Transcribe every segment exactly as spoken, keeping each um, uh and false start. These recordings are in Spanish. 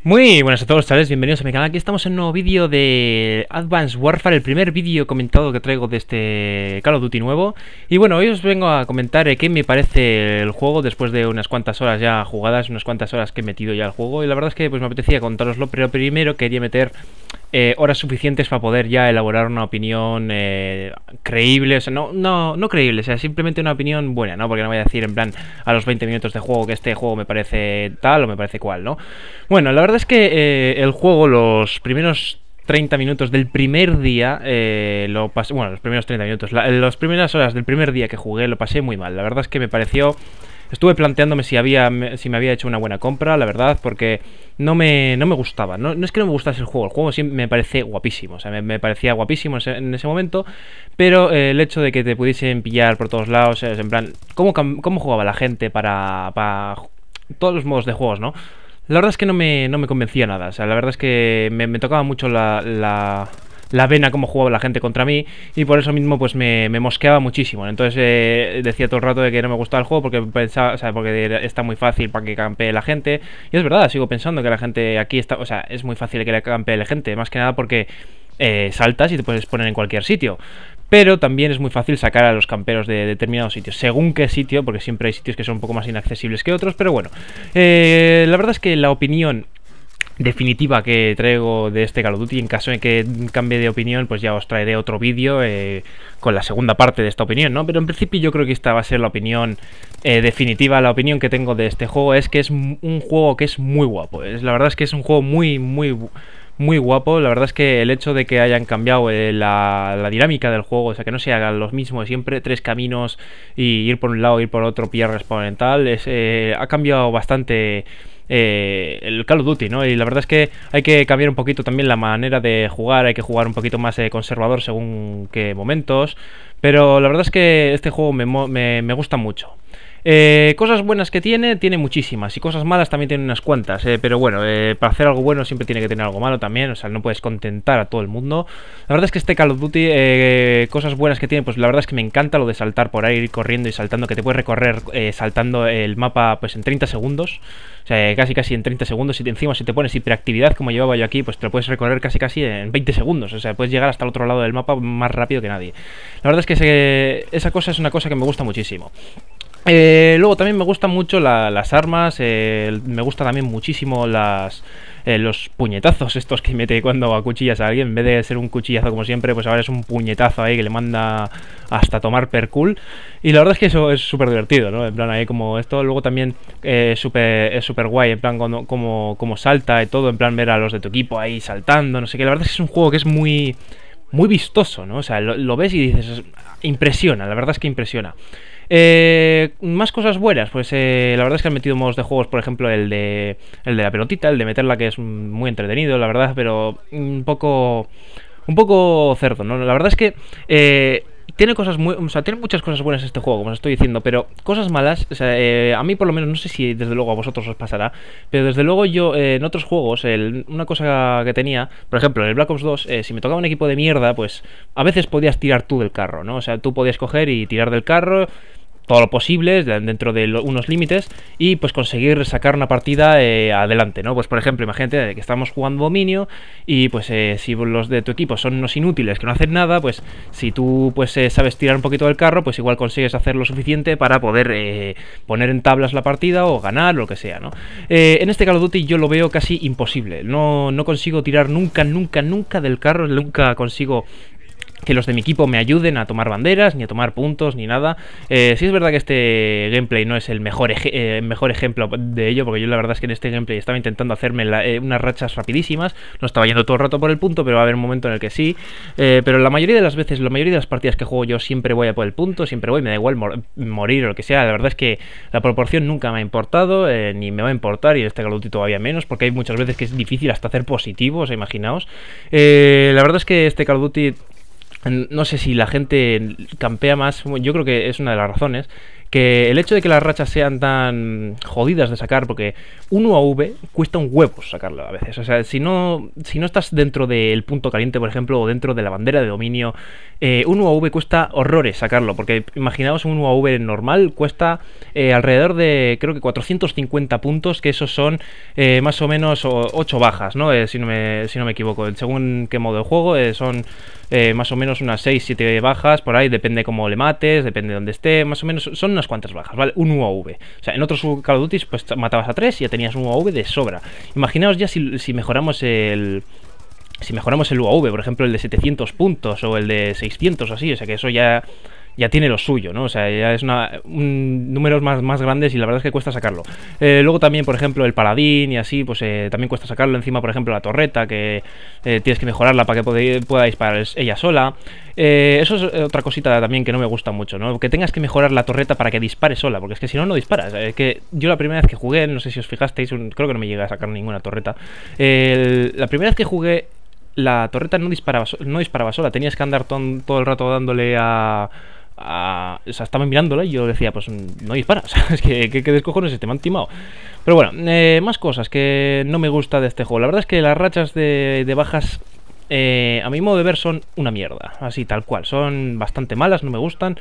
Muy buenas a todos, chavales, bienvenidos a mi canal. Aquí estamos en un nuevo vídeo de Advanced Warfare, el primer vídeo comentado que traigo de este Call of Duty nuevo. Y bueno, hoy os vengo a comentar eh, qué me parece el juego después de unas cuantas horas ya jugadas, unas cuantas horas que he metido ya al juego. Y la verdad es que pues me apetecía contároslo, pero primero quería meter eh, horas suficientes para poder ya elaborar una opinión eh, creíble. O sea, no, no, no creíble, o sea, simplemente una opinión buena, ¿no? Porque no voy a decir en plan a los veinte minutos de juego que este juego me parece tal o me parece cual, ¿no? Bueno, la verdad es que eh, el juego, los primeros treinta minutos del primer día, eh, lo pasé, bueno, los primeros treinta minutos, la, las primeras horas del primer día que jugué lo pasé muy mal. La verdad es que me pareció, estuve planteándome si había, si me había hecho una buena compra, la verdad, porque no me, no me gustaba. No, no es que no me gustase el juego, el juego siempre me parece guapísimo, o sea, me, me parecía guapísimo en ese, en ese momento, pero eh, el hecho de que te pudiesen pillar por todos lados, es en plan, ¿cómo, cómo jugaba la gente para, para todos los modos de juegos, ¿no? La verdad es que no me, no me convencía nada. O sea, la verdad es que me, me tocaba mucho la, la, la vena cómo jugaba la gente contra mí. Y por eso mismo pues me, me mosqueaba muchísimo. Entonces eh, decía todo el rato de que no me gustaba el juego porque pensaba, o sea, porque está muy fácil para que campee la gente. Y es verdad, sigo pensando que la gente aquí está, o sea, es muy fácil que le campee la gente. Más que nada porque eh, saltas y te puedes poner en cualquier sitio. Pero también es muy fácil sacar a los camperos de determinados sitios, según qué sitio, porque siempre hay sitios que son un poco más inaccesibles que otros, pero bueno, eh, la verdad es que la opinión definitiva que traigo de este Call of Duty, en caso de que cambie de opinión, pues ya os traeré otro vídeo eh, con la segunda parte de esta opinión, ¿no? Pero en principio yo creo que esta va a ser la opinión eh, definitiva. La opinión que tengo de este juego es que es un juego que es muy guapo. Es, la verdad es que es un juego muy, muy... muy guapo. La verdad es que el hecho de que hayan cambiado eh, la, la dinámica del juego, o sea, que no se hagan los mismos de siempre, tres caminos y ir por un lado, ir por otro, pillar respawn tal, es, eh, ha cambiado bastante eh, el Call of Duty, ¿no? Y la verdad es que hay que cambiar un poquito también la manera de jugar, hay que jugar un poquito más eh, conservador según qué momentos, pero la verdad es que este juego me, me, me gusta mucho. Eh, cosas buenas que tiene, tiene muchísimas. Y cosas malas también tiene unas cuantas, eh, pero bueno, eh, para hacer algo bueno siempre tiene que tener algo malo también. O sea, no puedes contentar a todo el mundo. La verdad es que este Call of Duty, eh, cosas buenas que tiene, pues la verdad es que me encanta lo de saltar por ahí, ir corriendo y saltando, que te puedes recorrer eh, saltando el mapa pues en treinta segundos. O sea, casi casi en treinta segundos. Y encima si te pones hiperactividad como llevaba yo aquí, pues te lo puedes recorrer casi casi en veinte segundos. O sea, puedes llegar hasta el otro lado del mapa más rápido que nadie. La verdad es que ese, esa cosa es una cosa que me gusta muchísimo. Eh, luego también me gustan mucho la, las armas, eh, me gusta también muchísimo las, eh, los puñetazos estos que mete cuando acuchillas a alguien. En vez de ser un cuchillazo como siempre, pues ahora es un puñetazo ahí que le manda hasta tomar per cool. Y la verdad es que eso es súper divertido, ¿no? En plan ahí como esto. Luego también eh, super, es súper guay, en plan como, como, como salta y todo, en plan ver a los de tu equipo ahí saltando, no sé qué. La verdad es que es un juego que es muy, muy vistoso, ¿no? O sea, lo, lo ves y dices, impresiona, la verdad es que impresiona. Eh, más cosas buenas, pues eh, la verdad es que han metido modos de juegos, por ejemplo el de el de la pelotita, el de meterla, que es muy entretenido, la verdad, pero un poco un poco cerdo, ¿no? La verdad es que eh, tiene cosas muy, o sea, tiene muchas cosas buenas este juego, como os estoy diciendo, pero cosas malas, o sea, eh, a mí por lo menos, no sé si desde luego a vosotros os pasará, pero desde luego yo eh, en otros juegos, el, una cosa que tenía, por ejemplo, en el Black Ops dos, eh, si me tocaba un equipo de mierda, pues a veces podías tirar tú del carro, ¿no? O sea, tú podías coger y tirar del carro todo lo posible dentro de lo, unos límites y pues conseguir sacar una partida eh, adelante, ¿no? Pues por ejemplo, imagínate que estamos jugando dominio y pues eh, si los de tu equipo son unos inútiles que no hacen nada, pues si tú pues eh, sabes tirar un poquito del carro, pues igual consigues hacer lo suficiente para poder eh, poner en tablas la partida o ganar o lo que sea, ¿no? Eh, en este Call of Duty yo lo veo casi imposible, no, no consigo tirar nunca, nunca, nunca del carro, nunca consigo que los de mi equipo me ayuden a tomar banderas, ni a tomar puntos, ni nada. Eh, sí es verdad que este gameplay no es el mejor, ej eh, mejor ejemplo de ello, porque yo la verdad es que en este gameplay estaba intentando hacerme la, eh, unas rachas rapidísimas, no estaba yendo todo el rato por el punto, pero va a haber un momento en el que sí. Eh, pero la mayoría de las veces, la mayoría de las partidas que juego yo siempre voy a por el punto, siempre voy, me da igual mor morir o lo que sea. La verdad es que la proporción nunca me ha importado, eh, ni me va a importar, y en este Call of Duty todavía menos, porque hay muchas veces que es difícil hasta hacer positivos, imaginaos. Eh, la verdad es que este Call of Duty, no sé si la gente campea más, yo creo que es una de las razones, que el hecho de que las rachas sean tan jodidas de sacar, porque un U A V cuesta un huevo sacarlo a veces. O sea, si no, si no estás dentro del punto caliente, por ejemplo, o dentro de la bandera de dominio, eh, un U A V cuesta horrores sacarlo, porque imaginaos un U A V normal cuesta eh, alrededor de, creo que cuatrocientos cincuenta puntos, que esos son eh, más o menos ocho bajas, ¿no? Eh, si no me, si no me equivoco, según qué modo de juego, eh, son eh, más o menos unas seis siete bajas, por ahí, depende cómo le mates, depende de dónde esté, más o menos son unas cuantas bajas, ¿vale? Un U A V. O sea, en otros Call of Duty pues matabas a tres y ya tenías un U A V de sobra. Imaginaos ya si, si mejoramos el... Si mejoramos el U A V, por ejemplo, el de setecientos puntos o el de seiscientos o así, o sea que eso ya... ya tiene lo suyo, ¿no? O sea, ya es una, un, números más, más grandes y la verdad es que cuesta sacarlo. Eh, luego también, por ejemplo, el paladín y así, pues eh, también cuesta sacarlo. Encima, por ejemplo, la torreta, que eh, tienes que mejorarla para que pueda, pueda disparar ella sola. Eh, eso es otra cosita también que no me gusta mucho, ¿no? Que tengas que mejorar la torreta para que dispare sola, porque es que si no, no disparas. Es que yo la primera vez que jugué, no sé si os fijasteis, un, creo que no me llegué a sacar ninguna torreta. Eh, la primera vez que jugué, la torreta no disparaba, no disparaba sola, tenías que andar ton, todo el rato dándole a... A, o sea, estaba mirándola y yo decía, pues no dispara, o sea, es que, que, que descojones este, me han timado. Pero bueno, eh, más cosas que no me gusta de este juego. La verdad es que las rachas de, de bajas, eh, a mi modo de ver, son una mierda, así tal cual, son bastante malas, no me gustan.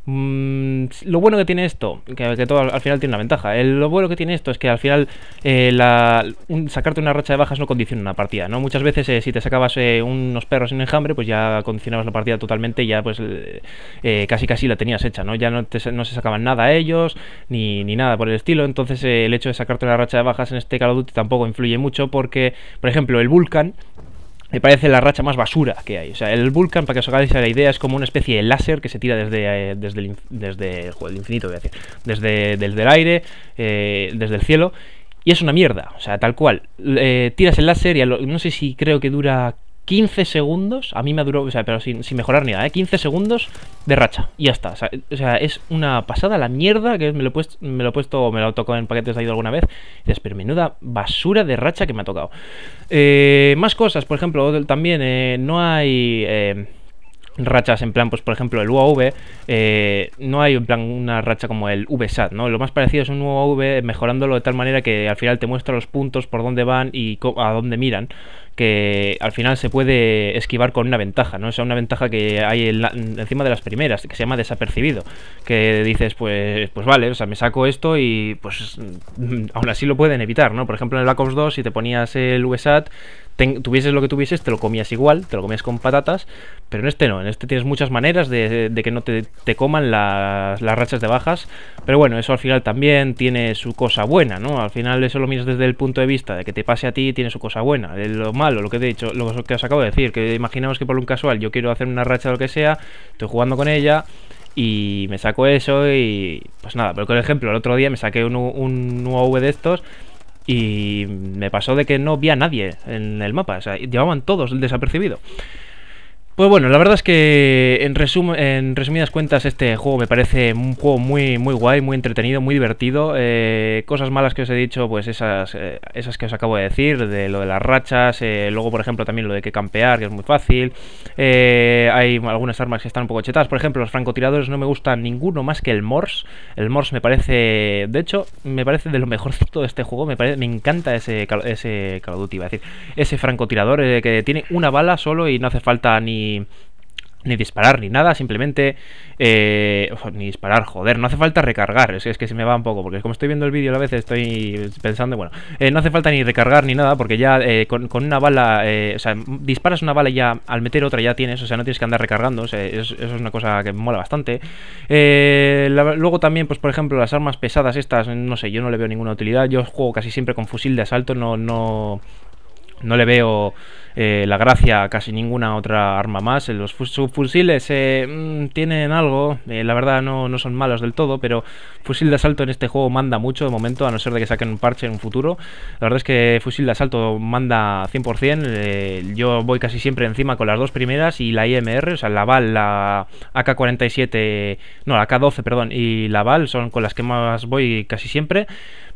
Mm, lo bueno que tiene esto, que, que todo al, al final tiene una ventaja, el, lo bueno que tiene esto es que al final eh, la, un, sacarte una racha de bajas no condiciona una partida, ¿no? Muchas veces eh, si te sacabas eh, unos perros en enjambre, pues ya condicionabas la partida totalmente y ya pues eh, casi casi la tenías hecha, ¿no? Ya no, te, no se sacaban nada a ellos, ni, ni nada por el estilo. Entonces eh, el hecho de sacarte una racha de bajas en este Call of Duty tampoco influye mucho porque, por ejemplo, el Vulcan me parece la racha más basura que hay. O sea, el Vulcan, para que os hagáis la idea, es como una especie de láser que se tira desde, eh, desde, el, desde joder, el infinito, voy a decir, desde, desde el aire, eh, desde el cielo, y es una mierda. O sea, tal cual. Eh, tiras el láser y a lo, no sé si creo que dura quince segundos, a mí me duró, o sea, pero sin, sin mejorar ni nada, ¿eh? quince segundos de racha, y ya está. O sea, o sea, es una pasada la mierda, que me lo he puesto, me lo he puesto, me lo he tocado en paquetes de ido alguna vez, y dices, pero menuda basura de racha que me ha tocado. Eh, más cosas, por ejemplo, también eh, no hay... Eh, rachas en plan, pues por ejemplo el U A V, eh, no hay en plan una racha como el V SAT, ¿no? Lo más parecido es un U A V mejorándolo de tal manera que al final te muestra los puntos por dónde van y a dónde miran, que al final se puede esquivar con una ventaja, ¿no? O sea, una ventaja que hay en la, encima de las primeras, que se llama desapercibido, que dices, pues, pues vale, o sea, me saco esto y pues aún así lo pueden evitar, ¿no? Por ejemplo en el Black Ops dos, si te ponías el V SAT, ten, tuvieses lo que tuvieses, te lo comías igual, te lo comías con patatas, pero en este no, en este tienes muchas maneras de, de que no te, te coman las, las rachas de bajas, pero bueno, eso al final también tiene su cosa buena, ¿no? Al final eso lo miras desde el punto de vista de que te pase a ti, tiene su cosa buena. Lo malo, lo que te he dicho, lo que os acabo de decir, que imaginaos que por un casual yo quiero hacer una racha de lo que sea, estoy jugando con ella y me saco eso y pues nada, pero por ejemplo el otro día me saqué un, un U A V de estos y me pasó de que no vi a nadie en el mapa, o sea, llevaban todos el desapercibido. Pues bueno, la verdad es que en, resum en resumidas cuentas este juego me parece un juego muy muy guay, muy entretenido, muy divertido. Eh, cosas malas que os he dicho, pues esas eh, esas que os acabo de decir, de lo de las rachas, eh, luego por ejemplo también lo de que campear, que es muy fácil. Eh, hay algunas armas que están un poco chetadas, por ejemplo los francotiradores no me gustan ninguno más que el Morse. El Morse me parece, de hecho, me parece de lo mejorcito de este juego, me, parece, me encanta ese, ese Call of Duty, iba a decir, ese francotirador eh, que tiene una bala solo y no hace falta ni ni disparar ni nada, simplemente eh, ni disparar, joder, no hace falta recargar, es, es que se me va un poco, porque como estoy viendo el vídeo a la vez estoy pensando, bueno, eh, no hace falta ni recargar ni nada, porque ya eh, con, con una bala, eh, o sea, disparas una bala y ya al meter otra ya tienes, o sea, no tienes que andar recargando, o sea, eso, eso es una cosa que me mola bastante. Eh, la, luego también, pues por ejemplo, las armas pesadas estas, no sé, yo no le veo ninguna utilidad, yo juego casi siempre con fusil de asalto, no, no... No le veo eh, la gracia a casi ninguna otra arma más. Los subfusiles eh, mmm, tienen algo, eh, la verdad no, no son malos del todo, pero fusil de asalto en este juego manda mucho de momento, a no ser de que saquen un parche en un futuro. La verdad es que fusil de asalto manda cien por cien, eh, yo voy casi siempre encima con las dos primeras y la I M R, o sea, la V A L, la A K cuarenta y siete, no, la A K doce, perdón, y la V A L son con las que más voy casi siempre.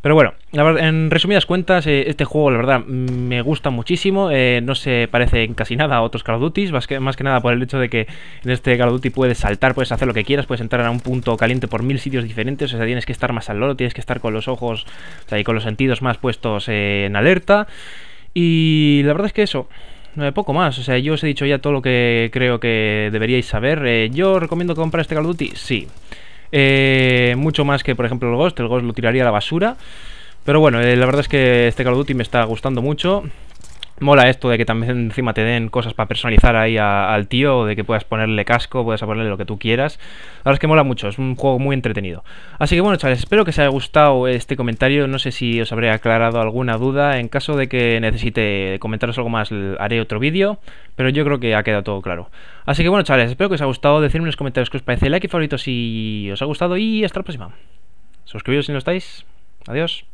Pero bueno, la verdad, en resumidas cuentas, eh, este juego la verdad me gusta muchísimo. eh, No se parece en casi nada a otros Call of Duty, más que, más que nada por el hecho de que en este Call of Duty puedes saltar, puedes hacer lo que quieras, puedes entrar a un punto caliente por mil sitios diferentes. O sea, tienes que estar más al loro, tienes que estar con los ojos, o sea, y con los sentidos más puestos eh, en alerta. Y la verdad es que eso, eh, poco más. O sea, yo os he dicho ya todo lo que creo que deberíais saber. eh, Yo recomiendo comprar este Call of Duty, sí. Eh, mucho más que por ejemplo el Ghost. El Ghost lo tiraría a la basura. Pero bueno, eh, la verdad es que este Call of Duty me está gustando mucho. Mola esto de que también encima te den cosas para personalizar ahí a, al tío, de que puedas ponerle casco, puedas ponerle lo que tú quieras. La verdad es que mola mucho, es un juego muy entretenido. Así que bueno, chavales, espero que os haya gustado este comentario. No sé si os habré aclarado alguna duda. En caso de que necesite comentaros algo más, haré otro vídeo, pero yo creo que ha quedado todo claro. Así que bueno, chavales, espero que os haya gustado. Decidme en los comentarios qué os parece, like y favorito si os ha gustado, y hasta la próxima. Suscribiros si no estáis. Adiós.